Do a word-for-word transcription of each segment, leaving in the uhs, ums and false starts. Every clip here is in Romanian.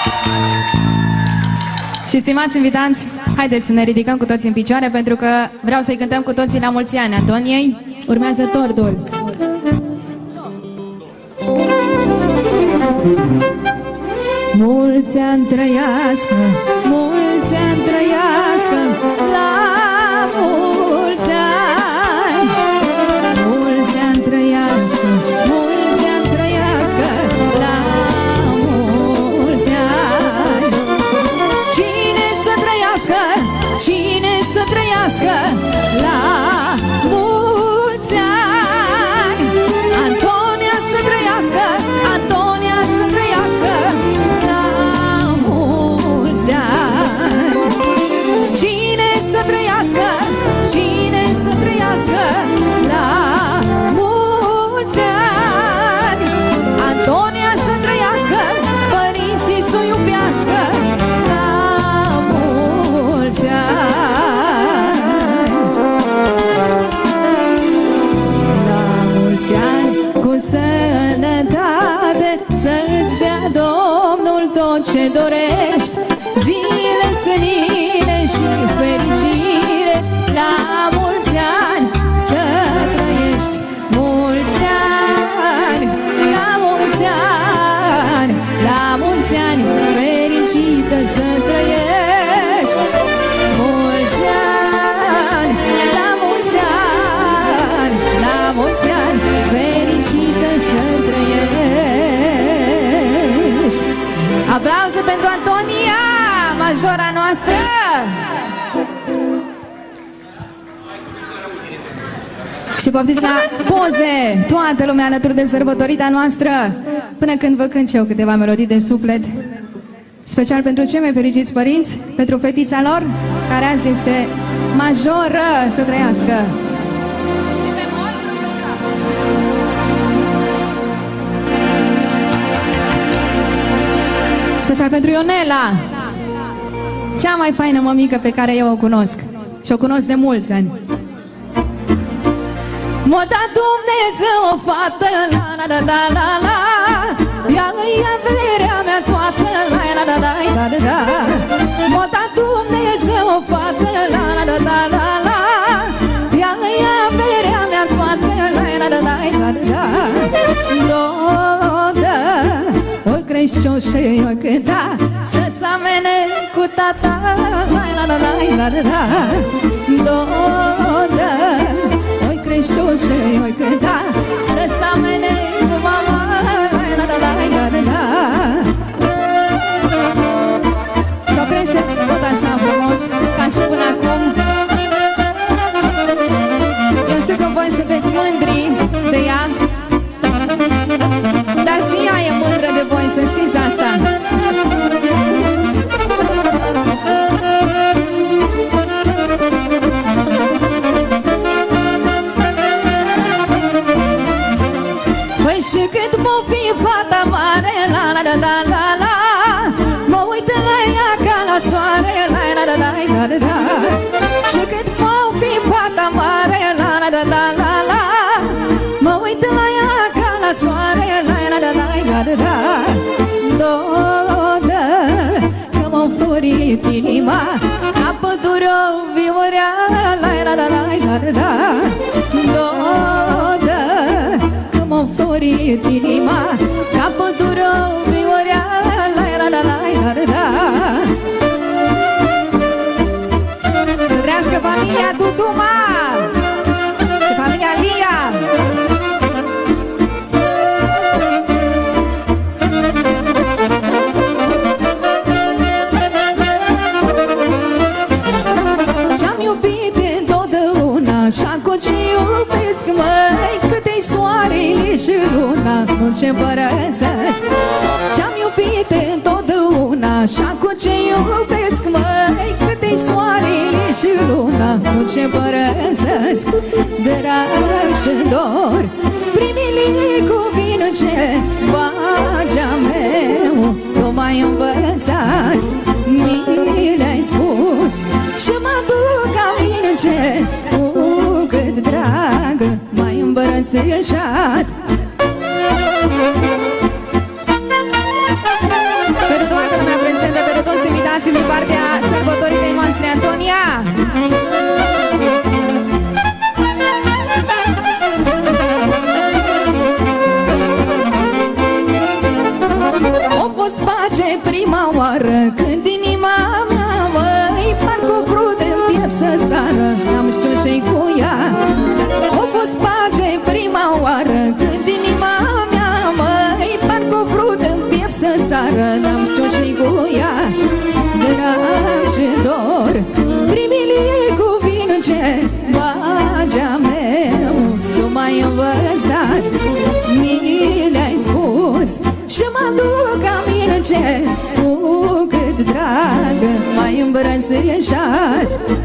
Și stimați invitați, haideți să ne ridicăm cu toți în picioare, pentru că vreau să-i cântăm cu toții la mulți ani Antoniei. Urmează tordul. Mulți ani trăiască, mulți ani trăiască, la mulți ani. Mulți ani trăiască, mulți ani trăiască, la mulți ani. Cine să trăiască, cine să trăiască, la mulți ani. Antonia să trăiască, Antonia să trăiască, la mulți ani. Cine să trăiască, cine să trăiască, la mulți ani. Antonia să trăiască, părinții să o iubească, la mulți ani. La mulți ani cu sănătate, să-ți dea Domnul tot ce dorești, zile senine și fericire. La mulți ani să trăiești, mulți ani, la mulți ani, la mulți ani fericită să trăiești. Mulți ani, la mulți ani, la mulți ani fericită să trăiești. Aplauze pentru Antonia, majora noastră! Și poftiți la poze, toată lumea alături de sărbătorita noastră, până când vă cânt eu câteva melodii de suflet, special pentru cei mai fericiți părinți, pentru fetița lor, care azi este majoră, să trăiască. Special pentru Ionela, cea mai faină mămică pe care eu o cunosc. Și o cunosc de mulți ani. M-a dat Dumnezeu o fată, la la la la la la, ea îi averea mea toată, la la la la la la la. M-a dat Dumnezeu o fată, la la la la la la, ea îi averea mea toată, la la la la la la. Dodă, oi crește-o și oi cânta, să samene cu tata, la la la la la la. Dodă, oi crește-o și oi cânta, să samene cu mama, la la la la la la. Sau creșteți tot așa frumos, ca și până acum. Eu știu că voi sunteți mândri de ea, dar și ea e mândră de voi, să știți asta. Păi și cât m-o fi fata mare, la la la la la la, mă uit la ea ca la soare, la la la la la la. Și cât m-o fi fata mare, la la la la la la, mă uit la ea ca la soare, la la la la la la. Dodă, că m-a înflorit inima, ca pădurea viurea, la la la la la la. Dodă, că m-a înflorit inima, ca pădurea viurea, la la la la la la. Să trească familia Tutuma și familia Lia. Ce-am iubit întotdeauna, așa-cu ce iubesc, măi, cât-i soarele și luna, nu ce părăsesc. Ce-am iubit întotdeauna, așa-cu ce iubesc, măi, cât-i soarele și luna, nu ce părăsesc. Drag și dor, primile cuvinte ce bagea meu tu m-ai învățat, mi le-ai spus și mă duc aminte cu cât drag m-ai îmbrățișat. Pentru toată lumea felicitații din partea sărbătoritei noastre, Antonia! A fost pace prima oară când inima mea, măi, parcă o crudă în piept să sară, n-am știut ce-i cu ea. A fost pace prima oară când inima mea, măi, parcă o crudă în piept să sară, n-am știut ce-i cu ea. Drag și dor, primile cu vin ce bagea meu, tu m-ai învățat, mi le-ai spus și mă duc aminte cu cât drag m-ai îmbrățișat.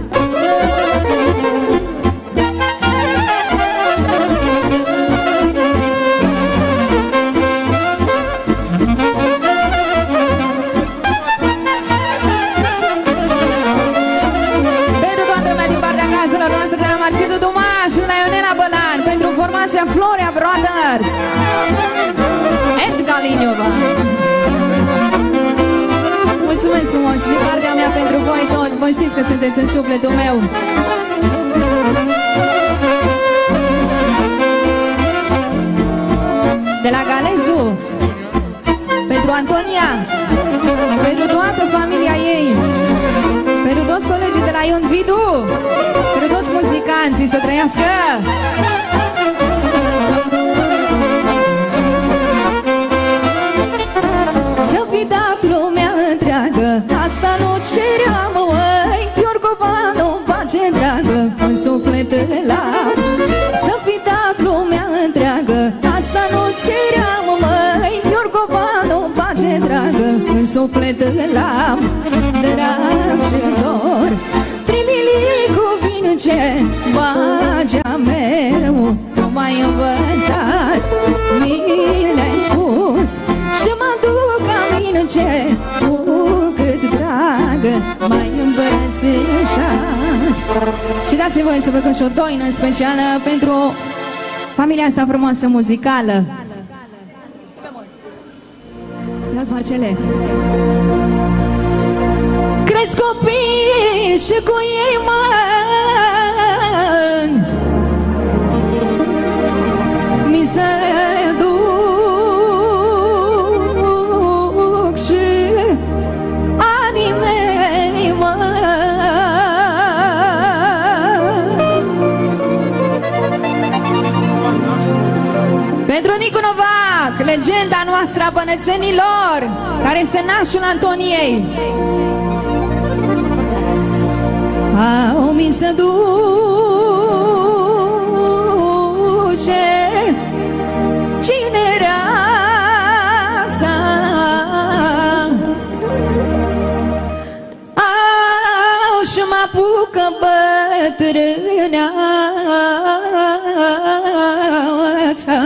Noastră de la Marcidu Dumaș, de la Ionela Bălan, pentru formația Florea Brothers, Edgar Liniova. Mulțumesc frumos și din partea mea pentru voi toți, vă știți că sunteți în sufletul meu. De la Galezu, pentru Antonia, pentru toată familia ei, pentru toți colegii de la Ion Vidu, pentru toți muzicanții, să trăiască! Să fi dat lumea întreagă, asta nu ceream, măi, Iorgovanu, pace dragă, în suflet l-am. Să fi dat lumea întreagă, asta nu ceream, măi, Iorgovanu, pace dragă, în suflet l-am. Drag și dor, primile cu vin ce bagea meu, tu m-ai învățat, mi le-ai spus și mă duc aminte cu cât drag m-ai îmbrățișat. Și dați-mi voie să vă fac și o doină specială pentru familia asta frumoasă muzicală. Ia-ți, Marcele! Cresc copii și cu ei mani mi se duc și anii mei, măi. Pentru Nicu Novac, legenda noastră a bănățenilor, care este nașul Antoniei. Au mi se duce cinereața, au și mă apucă bătrâneața.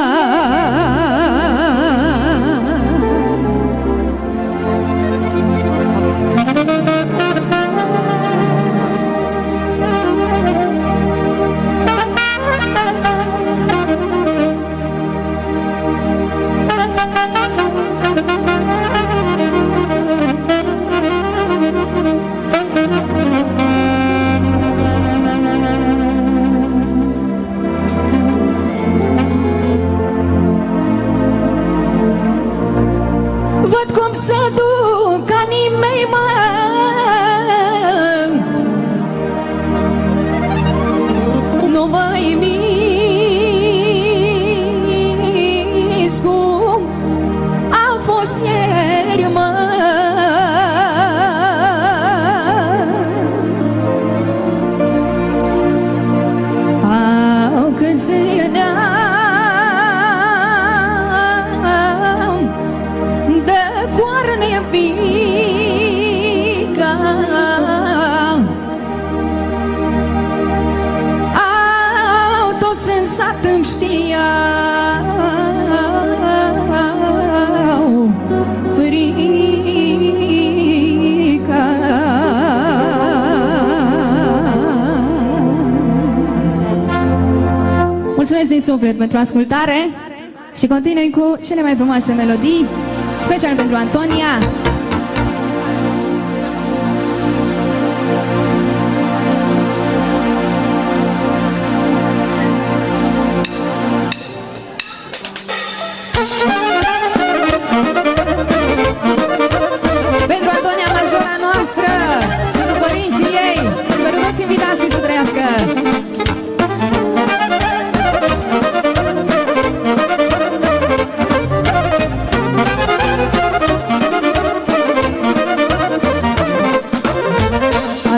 Văd cum se duc anii mei, mă, nu mai mis cum a fost ieri, mă. Au când se pica, au toți în sat îmi știau frica. Mulțumesc din suflet pentru ascultare și continui cu cele mai frumoase melodii, special pentru Antonia.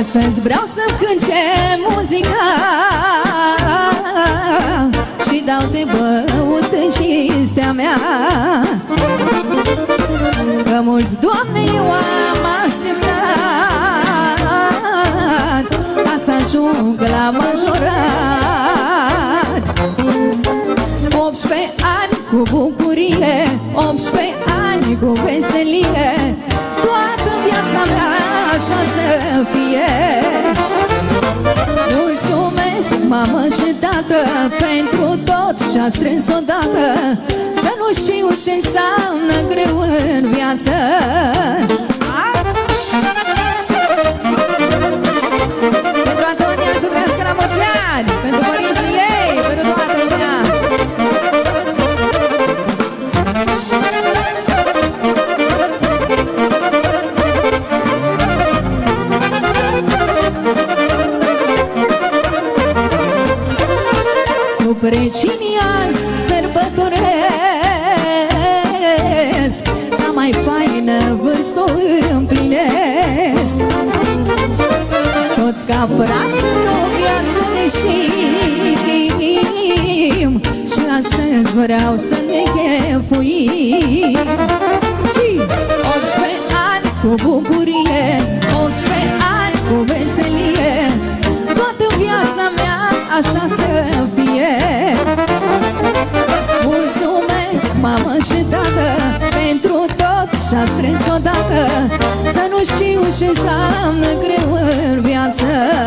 astăzi vreau să-mi cânce muzica și dau de băut în cinstea mea. Că mult, Doamne, eu am așteptat ca să ajung la majorat. Optsprezece ani cu bucurie, optsprezece ani cu veselie, toată viața mea așa să fie. Mulțumesc, mamă și tată, pentru tot și-a strâns odată. Să nu știu ce înseamnă greu în viață. Pentru Antonia să trăiască la mulți ani, pentru părinții ei, pentru toată lumea. Cu precinii azi sărbătoresc, cea mai faină vârstă o împlinesc. Toți ca frați în o viață ne știm și astăzi vreau să ne chefuim. Și optsprezece ani cu bucurie, optsprezece ani cu veselie, toată viața mea așa să fie. Mulțumesc, mamă și tată, pentru tot și-a strâns odată. Să nu știu ce înseamnă greu în viață.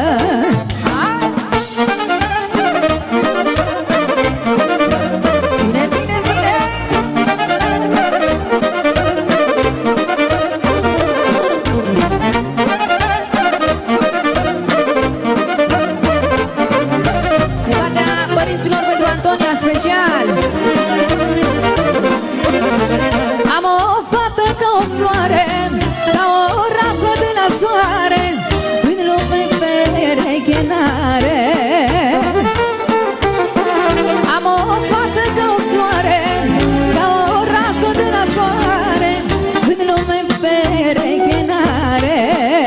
Bine, bine, bine! De partea părinților pentru Antonia special. Am o fată ca o floare, ca o rază de la soare, în lume pereche n-are. Am o fată ca o floare, ca o rază de la soare, în lume pereche n-are.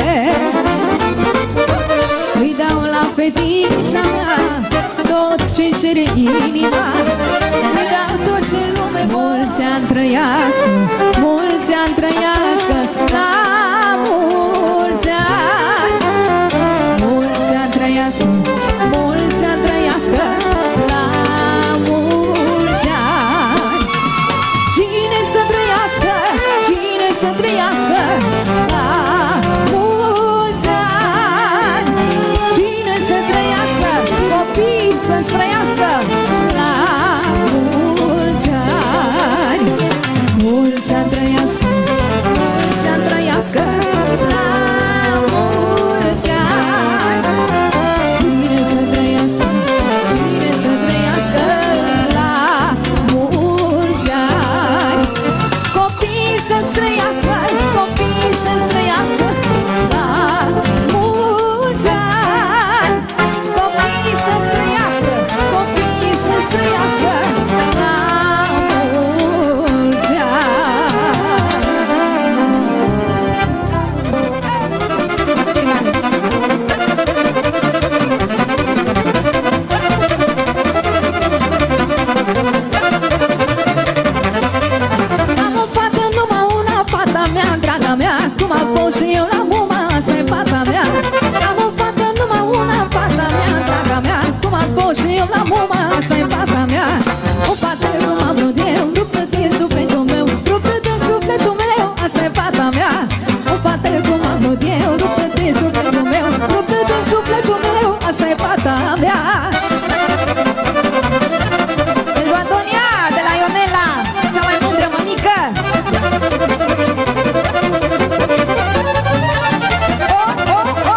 Îi dau la fetița mea tot ce cere inima, îi dau tot ce lume. Mulți ani trăiască, mulți ani trăiască, la mulți ani. Mulți ani trăiască, mulți ani trăiască, la mulți ani. Cine să trăiască, cine să trăiască, la mulți ani. Cine să trăiască, copii să trăiască, la mulți ani. Mulți ani trăiască, mulți ani trăiască, la mulți ani. Cine să trăiască, cine să trăiască, la mulți ani. Copii să-ți trăiască, copii să-ți trăiască, la mulți ani. Copii să-ți trăiască, copii să-ți trăiască, la mulți ani. Am o fată, numai una, fata mea, draga mea, cum a fost și eu la muma, asta-i fata mea. Am o fată, numai una, fata mea, draga mea, cum a fost și eu la muma, asta-i fata mea. O fată cum am vrut eu, ruptă din sufletul meu, ruptă din sufletul meu, asta-i fata mea. O fată cum am vrut eu, ruptă din sufletul meu, ruptă din sufletul meu, asta-i fata mea. Pentru Antonia de la Ionela, cea mai mândră mămică. Oh, oh, oh.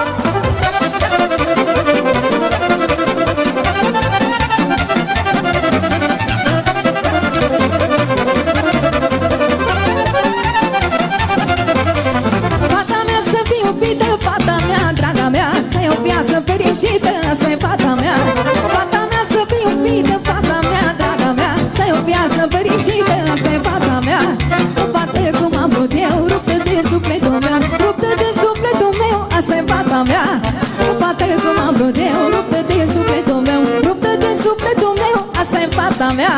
fata mea.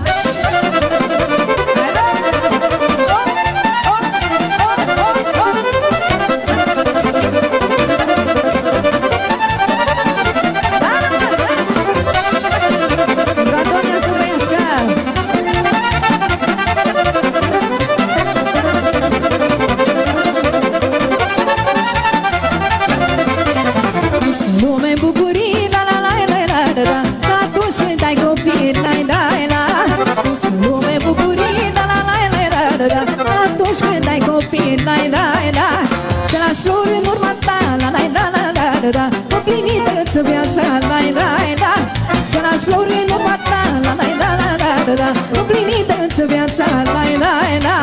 Atunci când ai copii, la la la, să lași flori în urma ta, la la la la la la, împlinită-ți viața, la la la, să lași flori în urma ta, la la la la la la, împlinită-ți viața, la la la.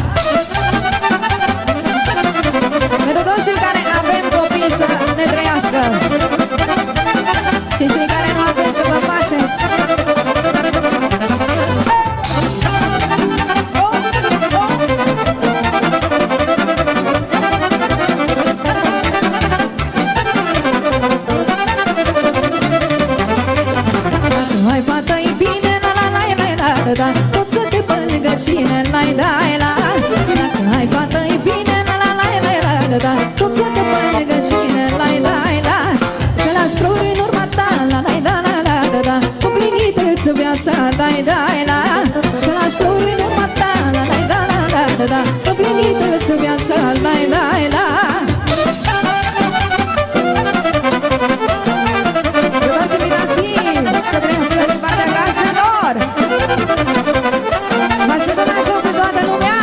Pentru toți cei care avem copii să ne trăiască și cei care nu avem să vă faceți. Da, tot să te pângă cine l-ai dai la. Dacă ai fată-i bine, la la la la la da, tot să te pângă cine l-ai dai la. Să lași flori în urma ta, la la la la la da, împlinită-ți viața, dai dai la. Să lași flori în urma ta, la la la la la da, împlinită-ți viața, dai dai la. Toți invitații să trăiască din partea gazelor. Vă așteptăm la joc cu toată lumea!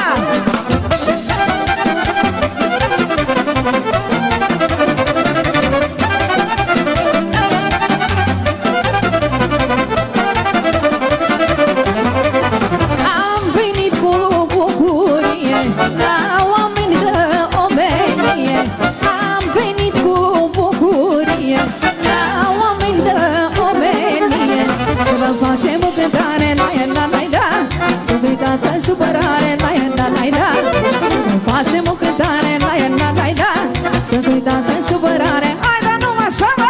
Am venit cu bucurie la oameni de omenie. Am venit cu bucurie la oameni de omenie. Să vă facem o cântare la el, la la la, să-ți uitați în supărare, la el, la la la. Să vă facem o cântare la el, la la la, să-ți uitați în supărare. Hai, dar nu așa, mă!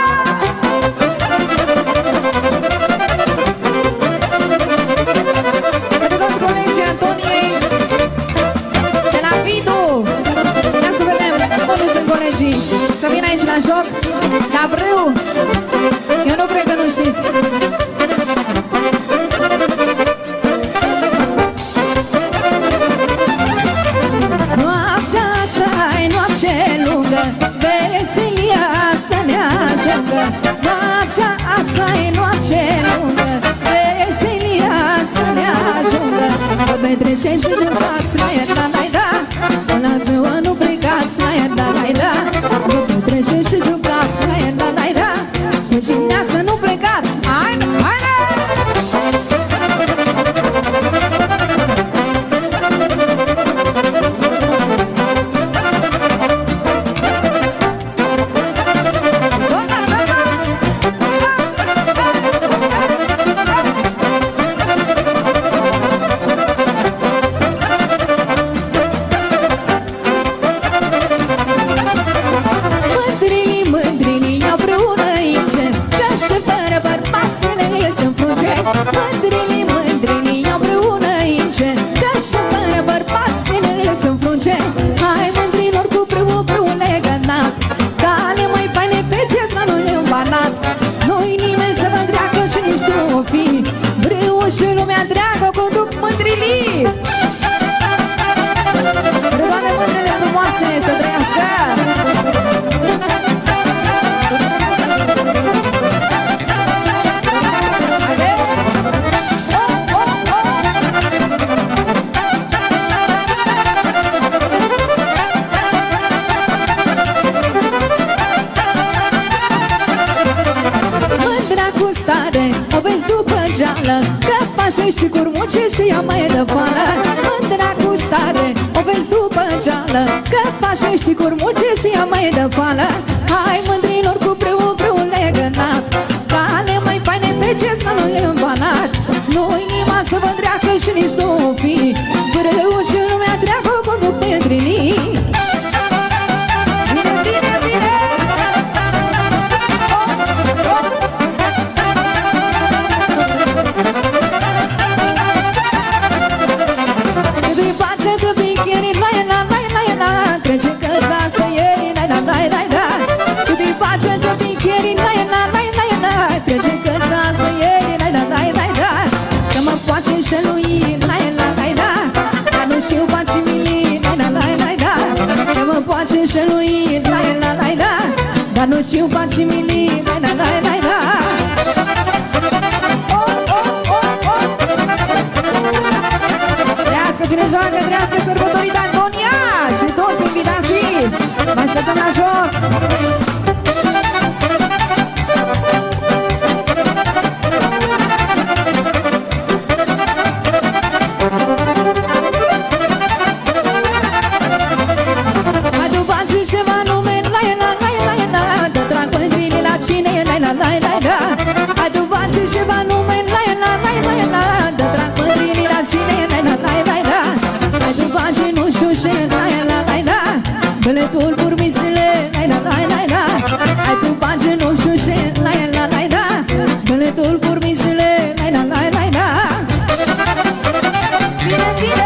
Pentru toți colegii Antoniei de la Vidu, ia să vedem unde sunt colegii. Să vină aici la joc, la Brâu. Eu nu cred că nu știți. Noaptea asta-i noapte lungă, veselia să ne ajungă. Noaptea asta-i noapte lungă, veselia să ne ajungă. Vă petreceți și jucați la el, la la la, până la ziua nu plecați la el, la la la. Vă petreceți și jucați la el, la la la, cu dimineața nu plecați. Hai, hai! Mândrini, mândrini iau împreună ince, că și fără bărbațele să înfrunge. Hai mândrilor cu brâu, brâu legănat, cale mai faine pe ce-s la noi în banat. Nu-i nimeni să vă întreagă și nici tu o fi, brâu și lumea întreagă conduc mândrilii. Pentru toate mândrile frumoase să trăiască. O vezi după geală, că pașești cu urmuce și ea mai de fală. Mândra cu stare, o vezi după geală, că pașești cu urmuce și ea mai de fală. Hai mândrilor cu brâu, brâu legănat, cale mai faine pe ce-s la noi în banat. Nu-i nima să vă întreagă și nici nu fi, brâu și lumea întreagă conduc mândrilii. Bine, bine, bine! pace și lui, la la la la, dar nu știu pace mili, la la la la la. Trească cine joacă, trească sărbătorii de Antonia și toți invitații. Vă așteptăm la joc. Adu bani și ceva nume, la la la la la, dă drag mândrinii la cine, la la la la la. Adu bani și nu știu ce, la la la la, dă-le tulburi misile, la la la la la. Adu bani și nu știu ce, la la la la, dă-le tulburi misile, la la la la la. Bine, bine!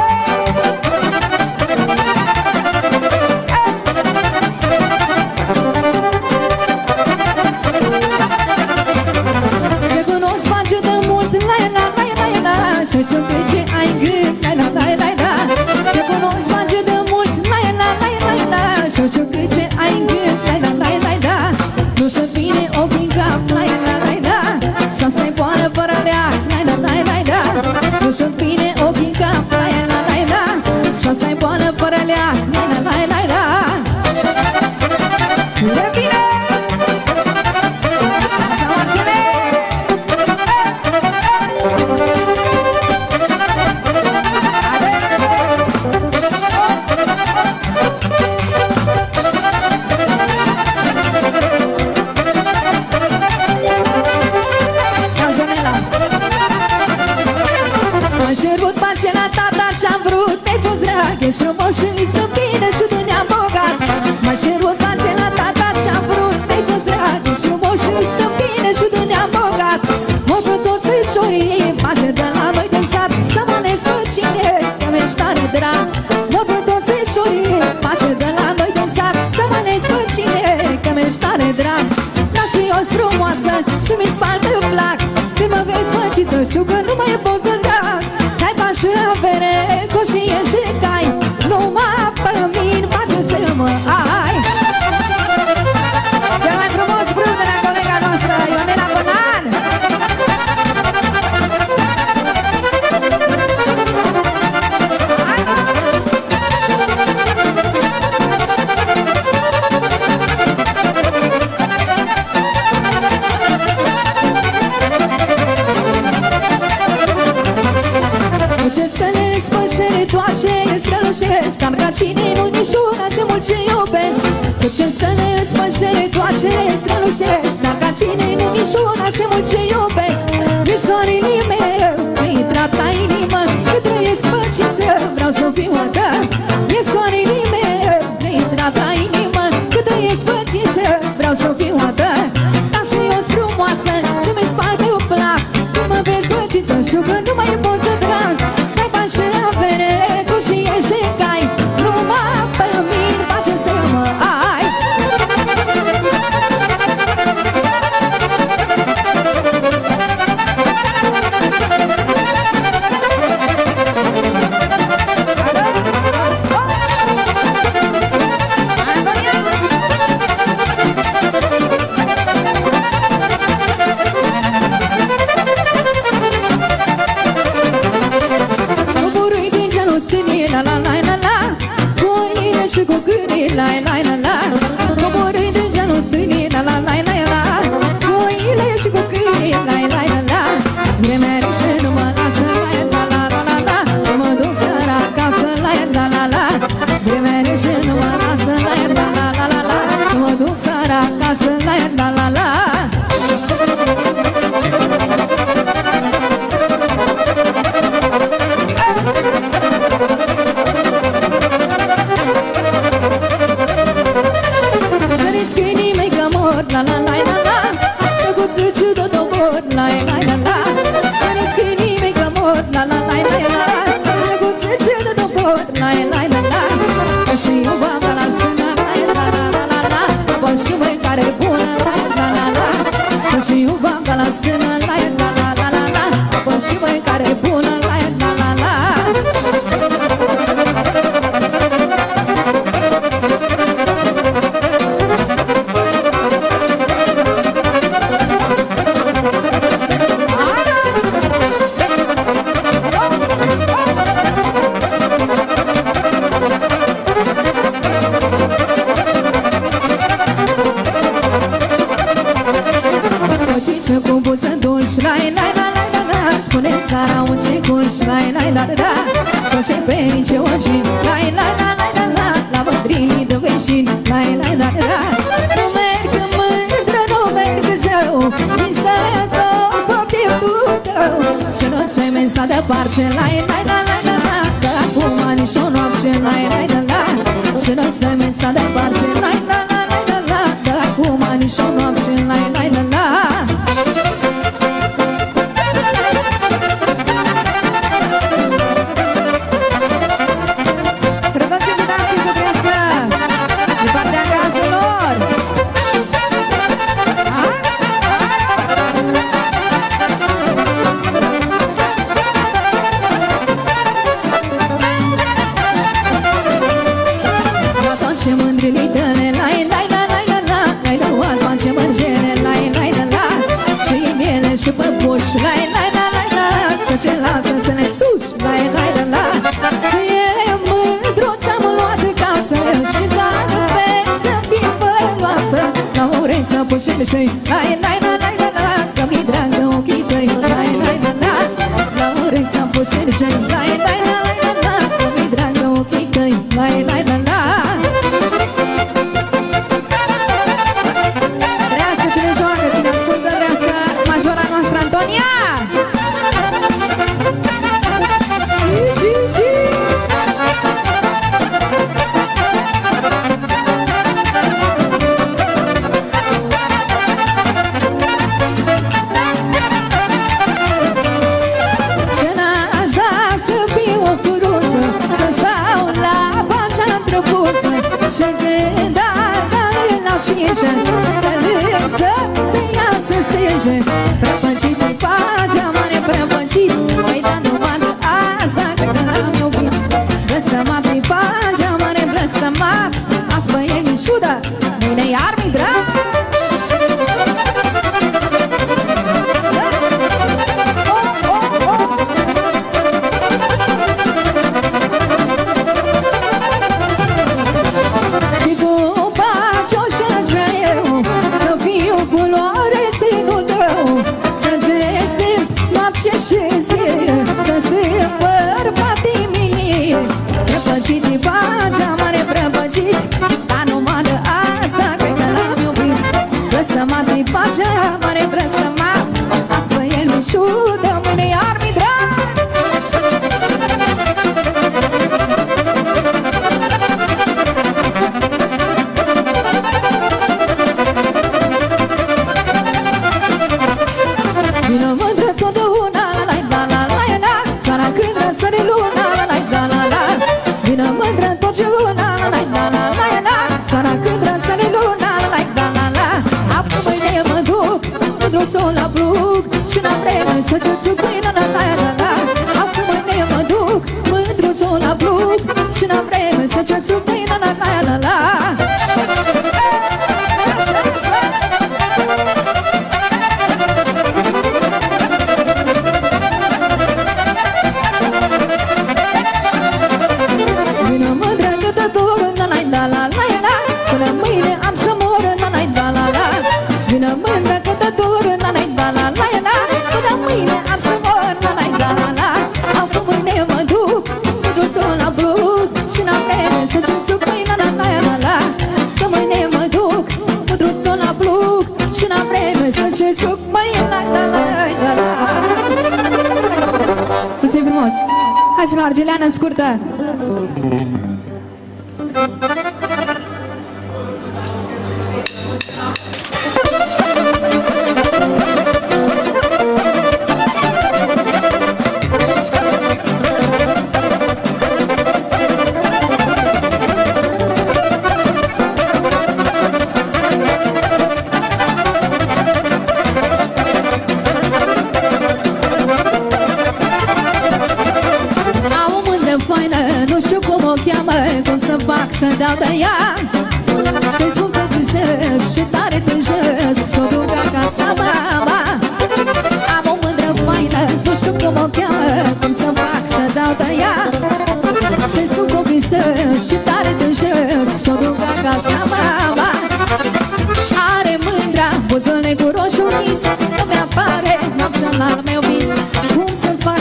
Și știu că ce ai în gând, la la la la la. Ce cunosc bage de mult, la la la la la. Și știu că ce ai în gând, la la la la la. Nu se vine ochii în cap, la la la la. Și asta-i boală fără leac, la la la la la. Nu se vine ochii în cap, la la la la. Și asta-i boală fără leac, la la la la la. Bine, bine! Ești frumos și mi stă bine și tu ne-am bogat. M-ai cerut pace la tata ce-am vrut. Mi-ai fost drag, ești frumos și mi stă bine și tu ne-am bogat. Mă vrut toți feșorii, pace de la noi de sat. Și-am ales pe cine, că mi-ești tare drag. Mă vrut toți feșorii, pace de la noi de sat. Și-am ales pe cine, că mi-ești tare drag. Ca și eu frumoasă și mi spal pe plac. Când mă vezi măciță, știu că nu mai e fost de drag. Ai bani și avere, coșie și cai. Numai pe mine face să mă ai. Cel mai frumos brâu de la colega noastră, Ionela Bălan. Dar ca cine nu nișuna ce mult ce iubesc. Tot ce să le spășere toace strălușesc. Dar ca cine nu nișuna ce mult ce iubesc. Visorile meu mi intrat la inimă. Că trăiesc păcință, vreau să fiu a ta. Visorile meu mi intrat la inimă. Că trăiesc păcință, vreau să fiu a ta. Ca și eu frumoasă și mi spalcă eu plac. Când mă vezi păcință, știu că nu mai e post de drag. Ai bani și avere, coșie și cai. Numai pe mine face să mă ai. La la la la, coborând în genul stâni, la la la la la. Oile și cu câini, la la la la. Vremea și nu mă lasă, la la la la la. Să mă duc seara acasă, la la la la. Vremea și nu mă lasă, la la la la la la. Să mă duc seara acasă, la la la la. La la la la la, drăguță ciudă dobor, la la la la. Să ne scrie mică mor, la la la la la. Drăguță ciudă dobor, la la la la. Că și eu v-am la stână, la la la la la. Apoi și voi care bună, la la la la. Că și eu v-am la stână, la la la la la. Apoi și voi care bună, la la la la. sara un ce curși, lai, lai, da, da, da. Coșe pe nici oci, lai, lai, la, lai, la, la. La mândrinii de veșini, lai, lai, da, da, da. Nu merg mândră, nu merg zău, mi să tot pe pieptul tău. Și nu ți-ai mensa de parce, lai, lai, la, lai, la, la. Că acum nici o noapte, lai, lai, la, la. Și nu ți-ai mensa de parce, lai, la, la, lai, la, la. Că acum nici o noapte, lai, lai, la, la. Lai, lai, la, lai, la, să ce lasă să ne suși. Lai, lai, la, la. Și e mândruța m-a luat de casă și dacă pe să fie băloasă la ureță pușile și lai, lai, la, lai, la, la. Că mi-i dragă ochii tăi. Lai, lai, la, la. La ureță pușile și lai, lai, la, lai, la, la. Că mi-i dragă ochii tăi. Lai, lai, la, la. Trească cine joacă, cine ascultă, trească majora noastră Antonia. Și când arda la cinge să lâng, să se ia, să se ieșe. Prăpăcit-i pagea mare, prăpăcit. Păi da, numai de asta cred că l-am iubit. Blăstămat-i pagea mare, blăstămat. Azi pe el în șudă, mâine iar mi drag. Să strâng bărbatii mili. Prăpăcit-i pagea mare, prăpăcit. Dar numai de asta cred că l-am iubit. Blăstămat-i pagea mare, blăstămat. Azi pe el mi șudă, mâine iar mi drag. Vină mândră totdeauna, la la la la la. Țara când răsări luna, la la la la la. Vină mândră totdeauna, la la la la la la. Țara când răsări luna, la la la la la. Acum mâine mă duc, mândruțul la plug. Și n-am vreme să ce-ți pui, la la la la la. Acum mâine mă duc, mândruțul la plug. Și n-am vreme să ce-ți pui, la la la la la. Până mâine am să mor, la la la la la. Vină mândră cătătură, la la la la la la. Până mâine am să mor, la la la la la. Acum mâine mă duc, mândruțul la plug. Și n-am vreme să ce-ți pui, la la la la la. Că mâine mă duc, mândruțul la plug. Și n-am vreme să ce-ți pui, la la la la la. Mulțumim frumos! Hai și la Argeleană scurtă! Să dau de ea, să-i spun că gâsesc și tare tânjesc, s-o duc acasă la mama. Am o mândră faină, nu știu cum o cheamă, cum să fac să dau de ea. Să-i spun că gâsesc și tare tânjesc, s-o duc acasă la mama. Are mândra buzele cu roșu nis, nu mi-apare noaptea la meu vis. Cum să fac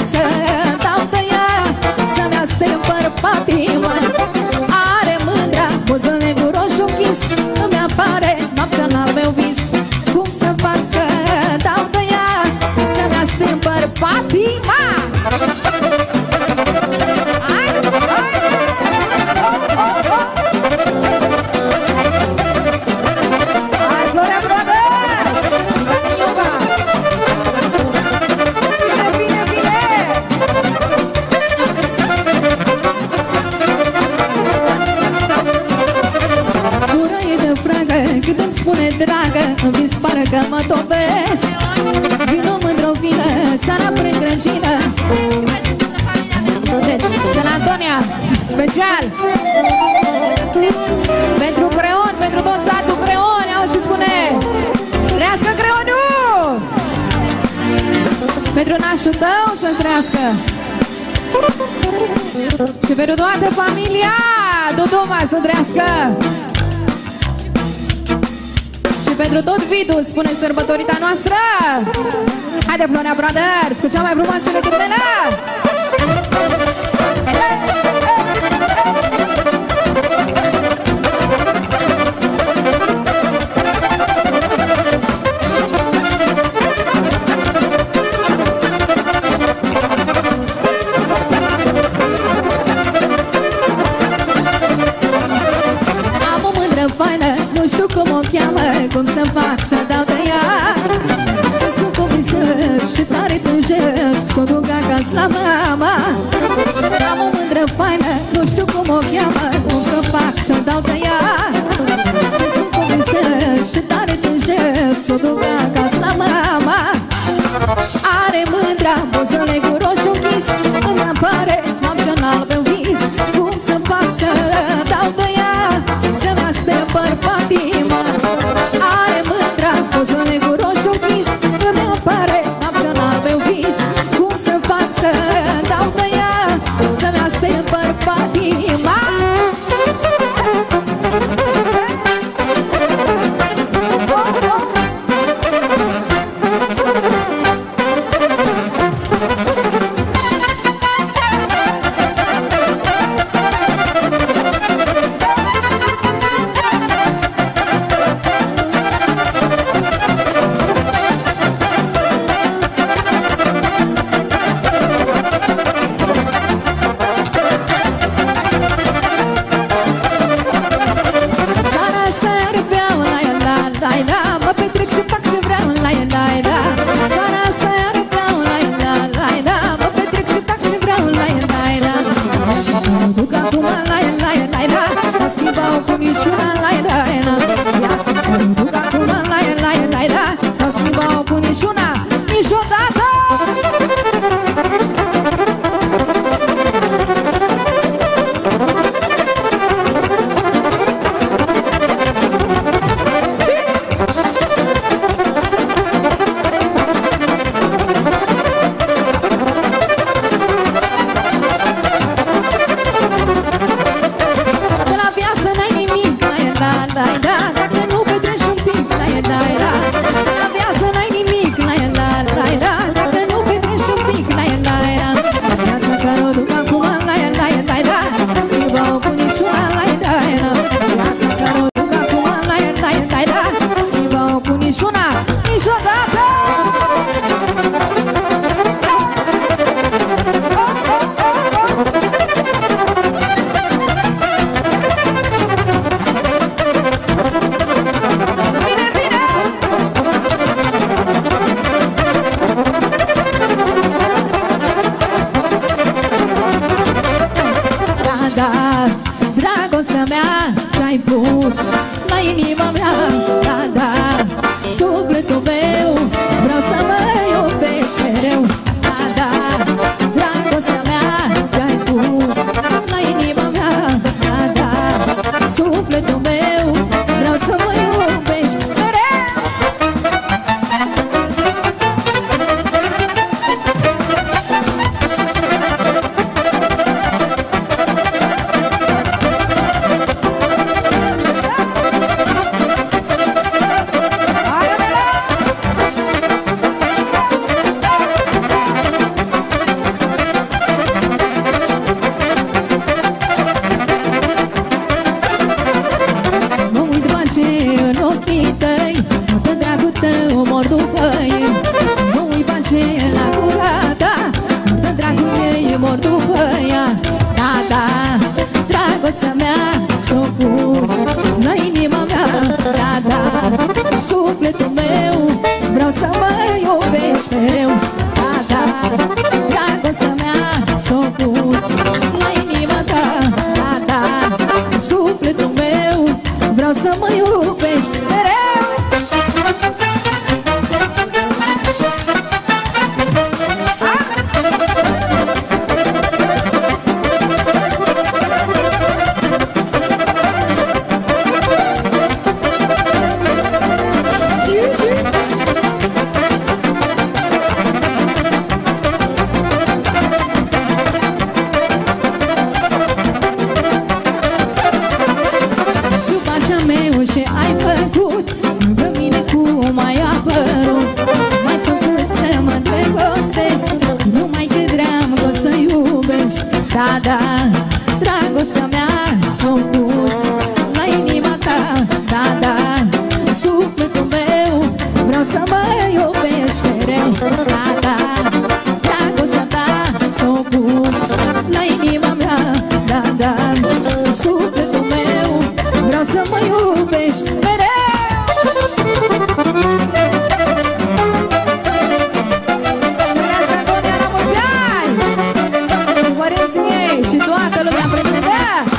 vis, îmi apare noaptea în al meu vis. Cum să fac să dau de ea, să-mi astâmpăr patima? Hai, hai! Hai, Florea Brothers! Și Dani Iuba! Bine, bine, bine! Gura e de fragă, cât îmi spune dragă, îmi vis pare că mă topesc. Vino mândră, vină, seara pre-grăgină. Deci, de la Antonia, special pentru Creon, pentru tot satul Creon, auzi și spune trească Creonul! Pentru nașul tău să-ți trească. Și pentru toată familia Duduma să trească. Și pentru tot vidul, spune sărbătorita noastră. Haide, Florea Brothers, cu cea mai frumoasă cântele. Am o mândră faină, nu știu cum o cheamă, cum să fac să dau de ea. Să spun cum visez și tare tânjesc, s-o duc acasă la mama. Am o mândră faină, nu știu cum o cheamă, cum să fac să dau de ea. Să spun cum visez și tare tânjesc, s-o duc acasă la mama. Are mândra, buzele cu roșu închis, îmi apare noaptea în al meu vis. Cum să fac să dau de ea, să-mi astăpăr patima? Are mândra, buzele cu roșu închis, îmi apare noaptea în al meu vis. Cum să fac să dau de ea, să-mi astăpăr patima? sufletul meu, vreau să mă iubești mereu. Da, da, dragostea mea s-o pus la inima ta. Da, da, sufletul meu, vreau să mă iubești mereu. Da, da, dragostea mea s-o pus la inima ta. Da, da, sufletul meu, vreau să mă iubești mereu. Da, da, dragostea ta s-o pus la inima mea. Da, da, sufletul meu, vreau să mă iubești mereu. Și toată lumea prezentă.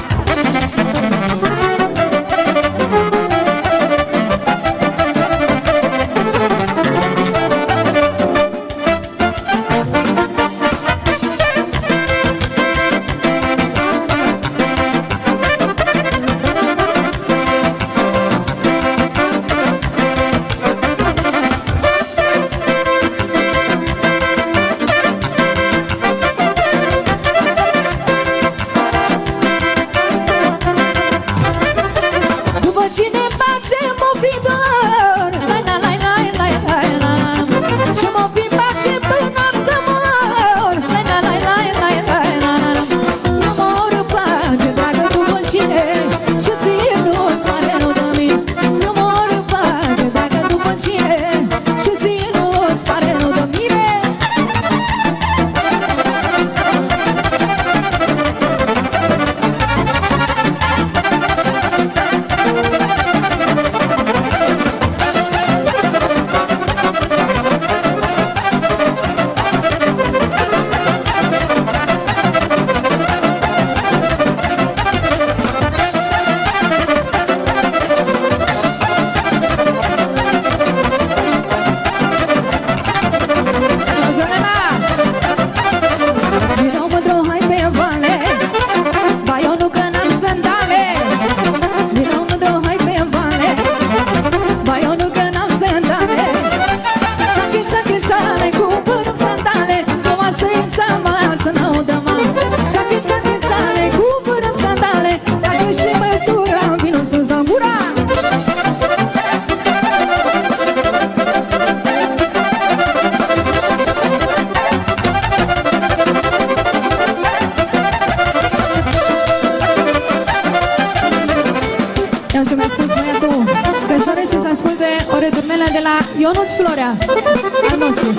De la Ionuț Florea, al nostru.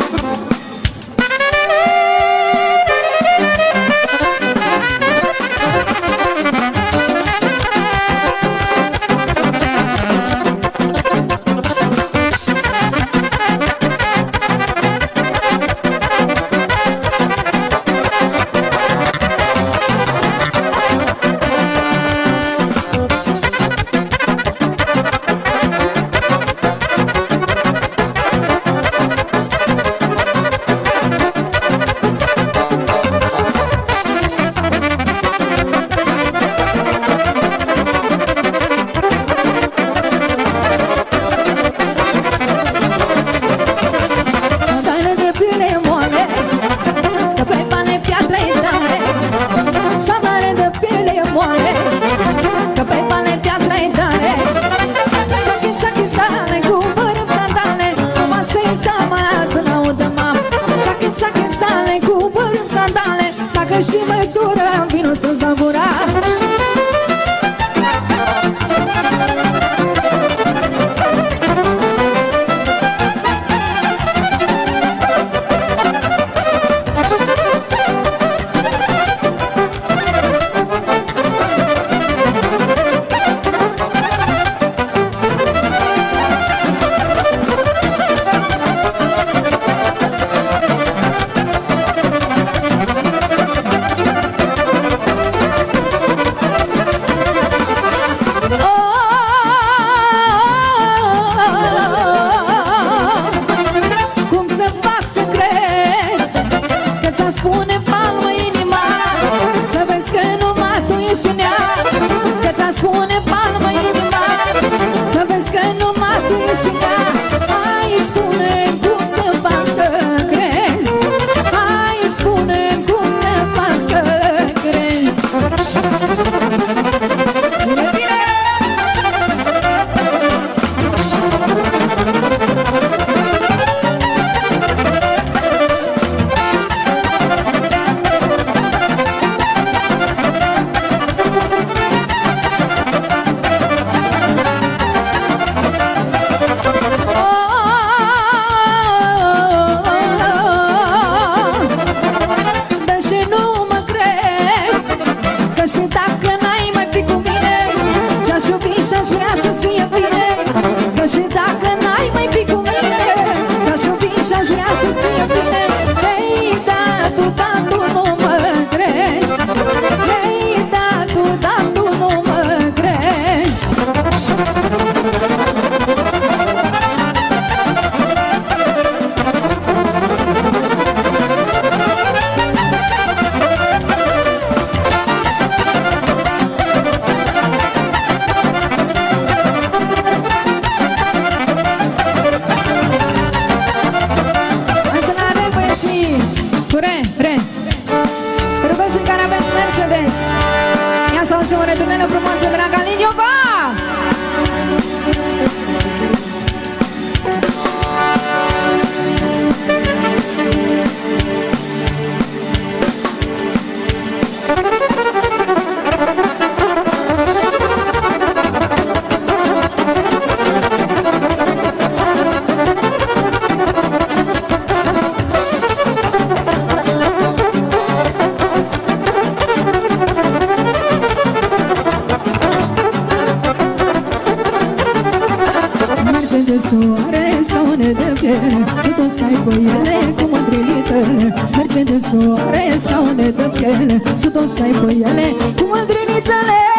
draga Liniova! Soare scaune de piele, să tot stai pe ele cu mândrinită. Merse de soare scaune de piele, să tot stai pe ele cu mândrinitele.